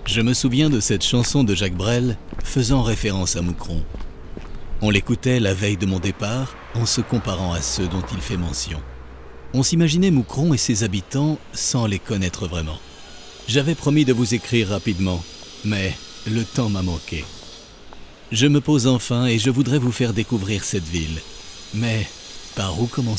Je me souviens de cette chanson de Jacques Brel faisant référence à Moucron. On l'écoutait la veille de mon départ en se comparant à ceux dont il fait mention. On s'imaginait Moucron et ses habitants sans les connaître vraiment. J'avais promis de vous écrire rapidement, mais le temps m'a manqué. Je me pose enfin et je voudrais vous faire découvrir cette ville. Mais par où commencer ?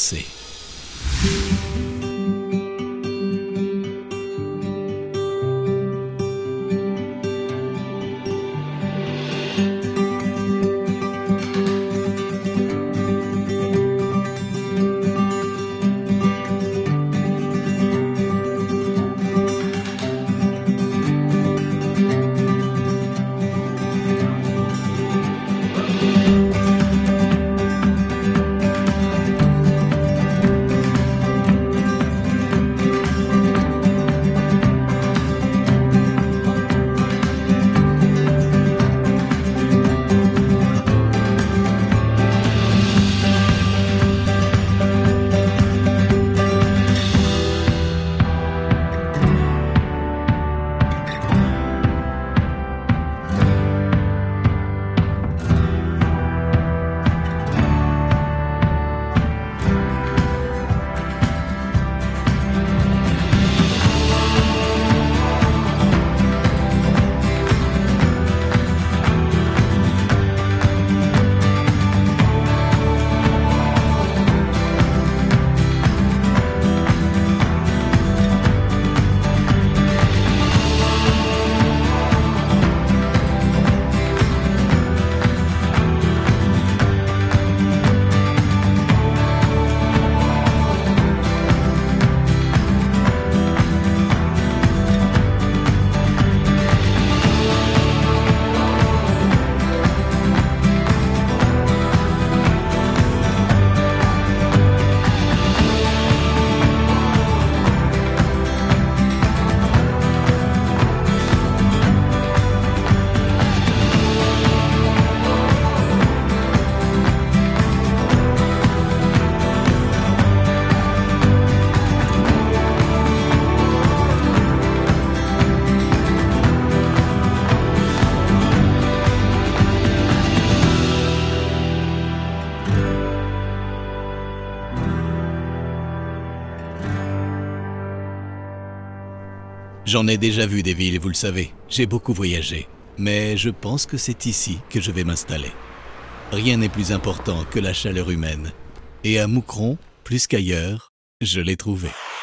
J'en ai déjà vu des villes, vous le savez. J'ai beaucoup voyagé. Mais je pense que c'est ici que je vais m'installer. Rien n'est plus important que la chaleur humaine. Et à Moucron, plus qu'ailleurs, je l'ai trouvé.